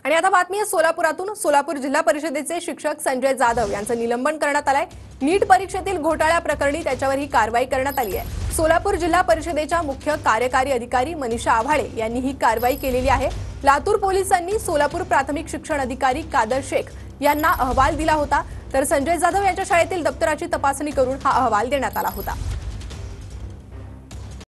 आणि आता बातमी आहे सोलापुरातून। सोलापूर जिल्हा परिषदेचे शिक्षक संजय जाधव यांचं निलंबन करण्यात आलंय। नीट परीक्षेतील घोटाळ्या प्रकरणी त्याच्यावर ही कारवाई करण्यात आली आहे। सोलापूर जिल्हा परिषदेच्या मुख्य कार्यकारी अधिकारी मनीषा आव्हाळे यांनी ही कारवाई केलेली आहे। लातूर पोलिसांनी सोलापूर प्राथमिक शिक्षण अधिकारी कादर शेख यांना अहवाल दिला होता, तर संजय जाधव यांच्या शाळेतील दप्तराची तपासणी करून हा अहवाल देण्यात आला होता।